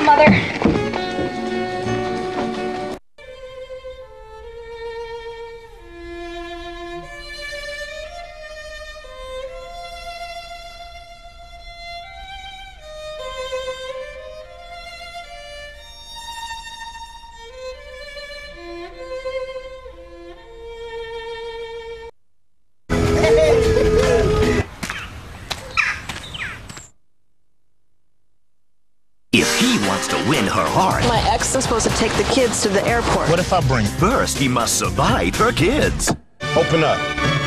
Mother. If he wants to win her heart... My ex is supposed to take the kids to the airport. What if I bring... First, he must survive her kids. Open up.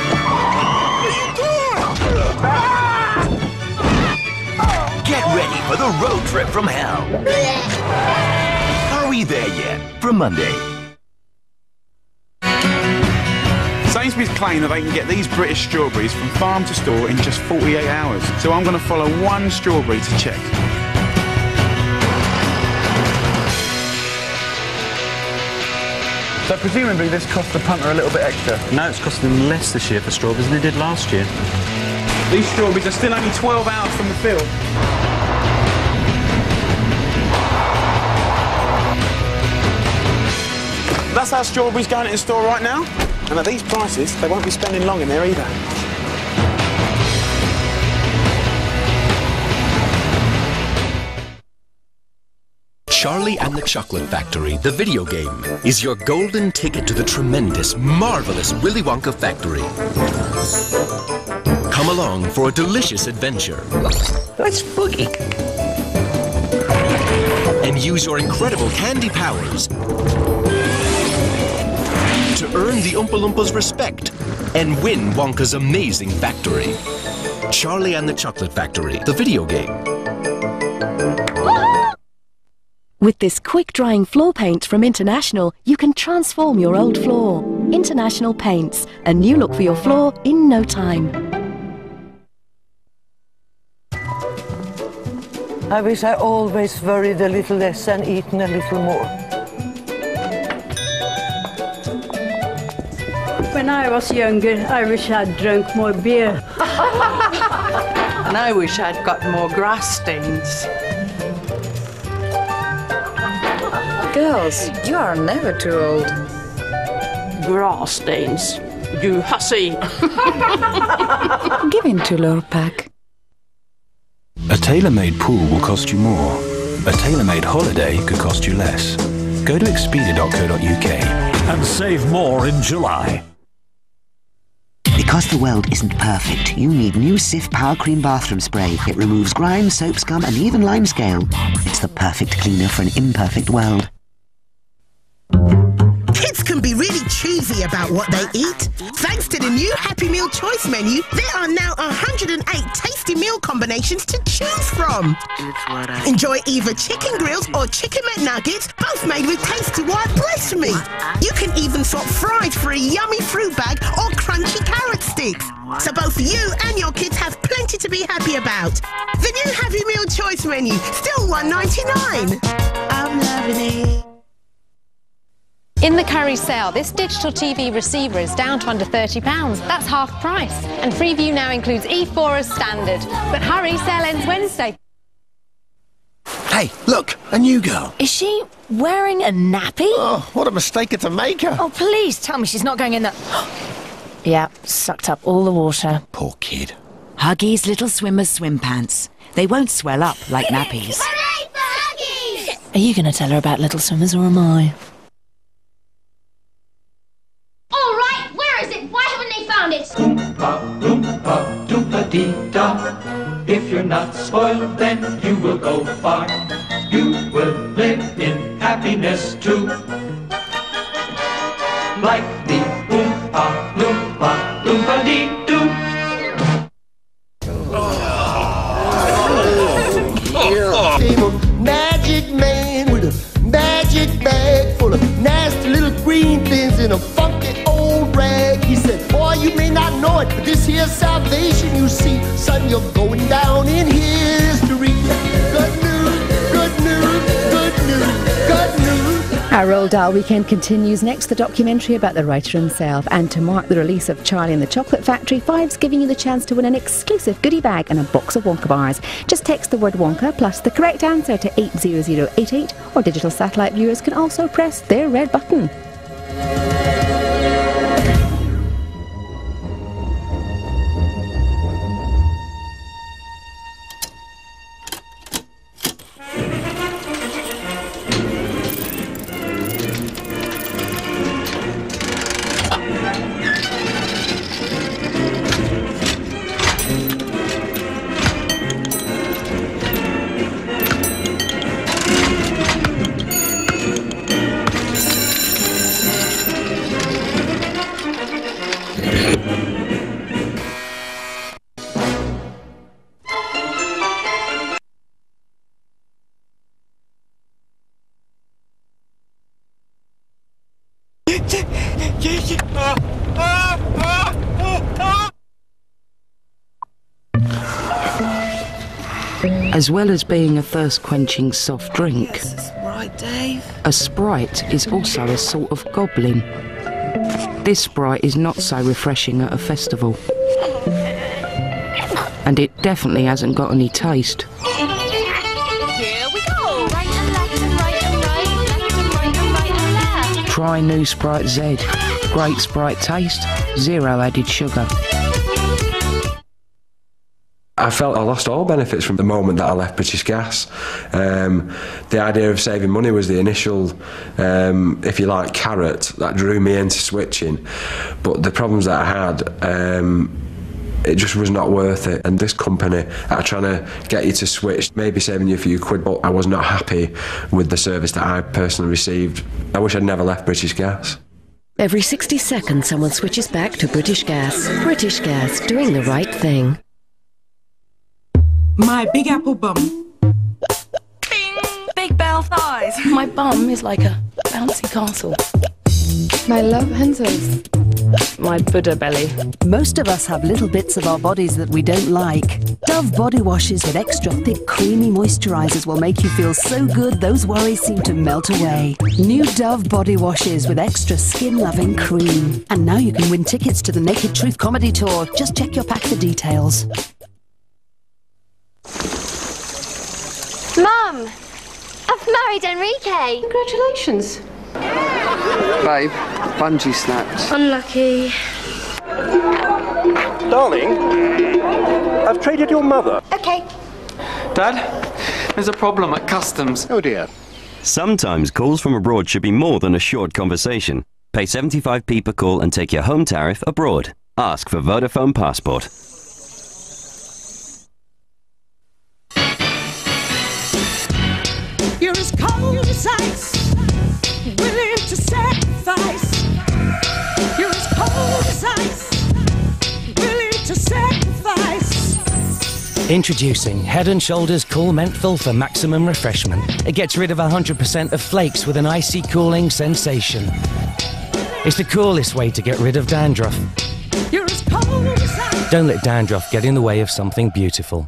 Get ready for the road trip from hell. Are we there yet? For Monday. Sainsbury's claim that they can get these British strawberries from farm to store in just 48 hours. So I'm going to follow one strawberry to check. So presumably this cost the punter a little bit extra? No, it's costing them less this year for strawberries than it did last year. These strawberries are still only 12 hours from the field. That's how strawberries going in the store right now. And at these prices, they won't be spending long in there either. Charlie and the Chocolate Factory, the video game, is your golden ticket to the tremendous, marvelous Willy Wonka factory. Come along for a delicious adventure. Let's boogie. And use your incredible candy powers to earn the Oompa Loompas' respect and win Wonka's amazing factory. Charlie and the Chocolate Factory, the video game. With this quick-drying floor paint from International, you can transform your old floor. International Paints, a new look for your floor in no time. I wish I always worried a little less and eaten a little more. When I was younger, I wish I'd drunk more beer. And I wish I'd got more grass stains. Girls, you are never too old. Grass stains, you hussy. Give in to Lurpak. A tailor-made pool will cost you more. A tailor-made holiday could cost you less. Go to expedia.co.uk and save more in July. Because the world isn't perfect, you need new Cif Power Cream Bathroom Spray. It removes grime, soap scum and even limescale. It's the perfect cleaner for an imperfect world. Kids can be really choosy about what they eat. Thanks to the new Happy Meal Choice menu, there are now 108 tasty meal combinations to choose from. Enjoy either chicken grills or chicken McNuggets, both made with tasty wild breast meat. You can even swap fries for a yummy fruit bag or crunchy carrot sticks. So both you and your kids have plenty to be happy about. The new Happy Meal Choice menu, still $1.99. I'm loving it. In the Curry sale, this digital TV receiver is down to under £30. That's half price. And Freeview now includes E4 as standard. But hurry, sale ends Wednesday. Hey, look, a new girl. Is she wearing a nappy? Oh, what a mistake to make her. Oh, please tell me she's not going in the... Yeah, sucked up all the water. Poor kid. Huggies Little Swimmers swim pants. They won't swell up like nappies. Hooray for Huggies! Are you going to tell her about Little Swimmers or am I? All right, where is it? Why haven't they found it? Oompa, loompa, doompa-dee-da. If you're not spoiled, then you will go far. You will live in happiness too. Like the Oompa, loompa, loompa-dee-doo. Magic man with a magic bag full of nasty little green things in a funky old rag. He said, boy, you may not know it, but this here's salvation, you see. Son, you're going down in history. Good news, good news, good news, good news. Our Roald Dahl weekend continues. Next, the documentary about the writer himself. And to mark the release of Charlie and the Chocolate Factory, Five's giving you the chance to win an exclusive goodie bag and a box of Wonka bars. Just text the word Wonka plus the correct answer to 80088, or digital satellite viewers can also press their red button. As well as being a thirst-quenching soft drink, yes, that's right, Dave. A Sprite is also a sort of goblin. This Sprite is not so refreshing at a festival. And it definitely hasn't got any taste. Here we go! Right and left and right and right, left and right and right and left. Try new Sprite Z. Great Sprite taste, 0 added sugar. I felt I lost all benefits from the moment that I left British Gas. The idea of saving money was the initial, if you like, carrot that drew me into switching. But the problems that I had, it just was not worth it. And this company are trying to get you to switch, maybe saving you a few quid, but I was not happy with the service that I personally received. I wish I'd never left British Gas. Every 60 seconds someone switches back to British Gas. British Gas, doing the right thing. My big apple bum. Bing! Big bell thighs. My bum is like a bouncy castle. My love pencils. My Buddha belly. Most of us have little bits of our bodies that we don't like. Dove body washes with extra thick, creamy moisturisers will make you feel so good those worries seem to melt away. New Dove body washes with extra skin-loving cream. And now you can win tickets to the Naked Truth Comedy Tour. Just check your pack for details. Mum! I've married Enrique! Congratulations. Babe, bungee snapped. Unlucky. Darling, I've traded your mother. Okay. Dad, there's a problem at customs. Oh dear. Sometimes calls from abroad should be more than a short conversation. Pay 75p per call and take your home tariff abroad. Ask for Vodafone Passport. You're as cold as ice, willing to sacrifice. You're as cold as ice, willing to sacrifice. Introducing Head & Shoulders Cool Menthol for maximum refreshment. It gets rid of 100% of flakes with an icy cooling sensation. It's the coolest way to get rid of dandruff. You're as cold as ice. Don't let dandruff get in the way of something beautiful.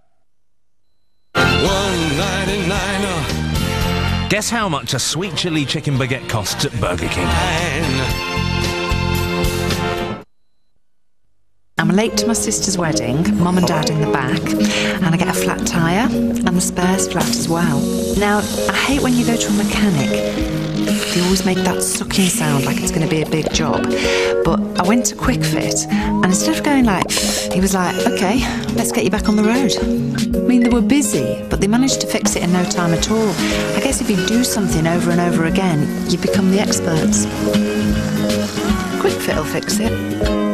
Guess how much a sweet chili chicken baguette costs at Burger King? I'm late to my sister's wedding, mum and dad in the back, and I get a flat tyre, and the spare's flat as well. Now, I hate when you go to a mechanic. They always make that sucking sound like it's going to be a big job. But I went to Quick Fit, and instead of going like, he was like, okay, let's get you back on the road. I mean, they were busy, but they managed to fix it in no time at all. I guess if you do something over and over again, you become the experts. Quick Fit will fix it.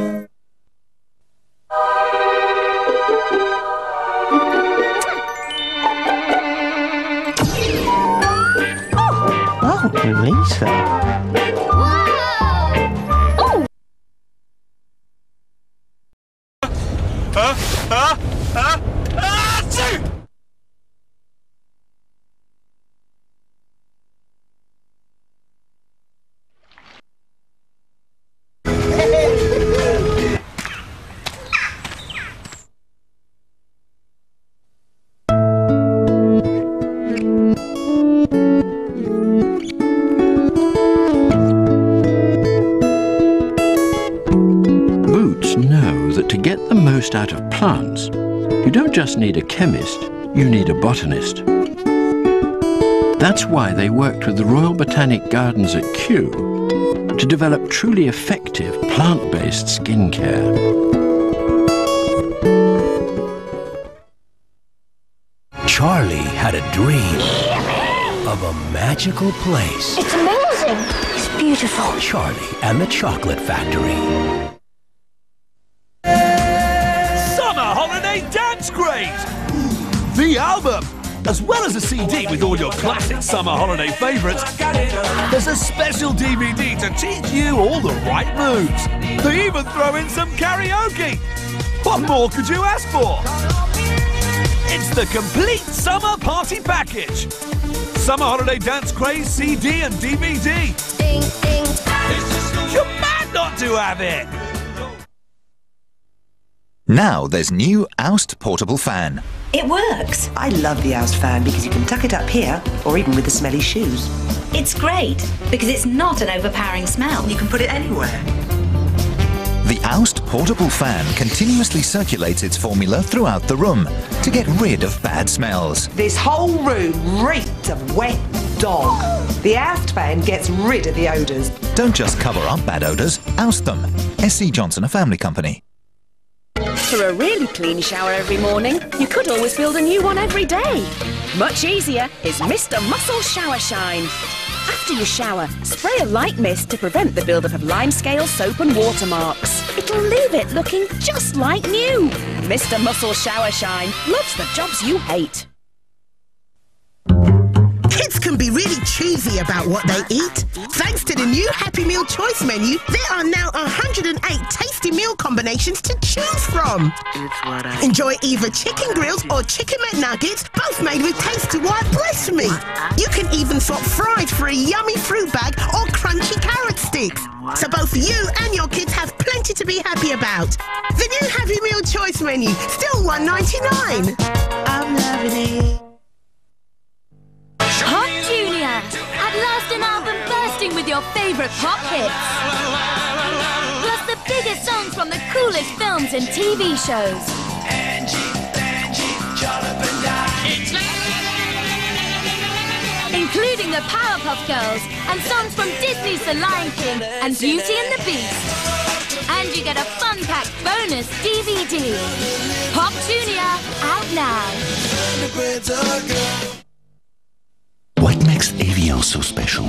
Lisa. produced out of plants, you don't just need a chemist, you need a botanist. That's why they worked with the Royal Botanic Gardens at Kew to develop truly effective plant-based skincare. Charlie had a dream of a magical place. It's amazing. It's beautiful. Charlie and the Chocolate Factory. Summer Holiday Dance Craze! The album! As well as a CD with all your classic summer holiday favourites, there's a special DVD to teach you all the right moves. They even throw in some karaoke. What more could you ask for? It's the complete summer party package. Summer Holiday Dance Craze CD and DVD. Ding, ding. You're mad not to have it. Now there's new Oust portable fan. It works. I love the Oust fan because you can tuck it up here or even with the smelly shoes. It's great because it's not an overpowering smell. You can put it anywhere. The Oust portable fan continuously circulates its formula throughout the room to get rid of bad smells. This whole room reeked of wet dog. The Oust fan gets rid of the odours. Don't just cover up bad odours, oust them. SC Johnson, a family company. For a really clean shower every morning, you could always build a new one every day. Much easier is Mr. Muscle Shower Shine. After you shower, spray a light mist to prevent the build-up of limescale, soap and watermarks. It'll leave it looking just like new. Mr. Muscle Shower Shine loves the jobs you hate. Kids can be really choosy about what they eat. Thanks to the new Happy Meal Choice menu, there are now 108 tasty meal combinations to choose from. Enjoy either chicken grills or chicken McNuggets, both made with tasty white breast meat. You can even swap fries for a yummy fruit bag or crunchy carrot sticks. So both you and your kids have plenty to be happy about. The new Happy Meal Choice menu, still $1.99. I'm loving it. Pop Junior! At last an album bursting with your favourite pop hits. Plus the biggest songs from the coolest films and TV shows. Including the Powerpuff Girls and songs from Disney's The Lion King and Beauty and the Beast. And you get a fun-packed bonus DVD. Pop Junior, out now. What makes Evian so special?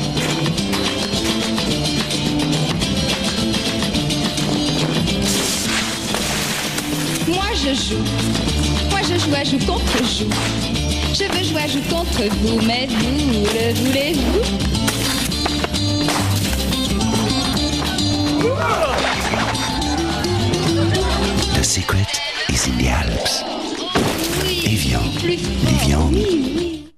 Moi je joue. Moi je joue à joue contre joue. Je veux jouer à joue contre vous, mais vous le voulez-vous? The secret is in the Alps. Evian, Livian.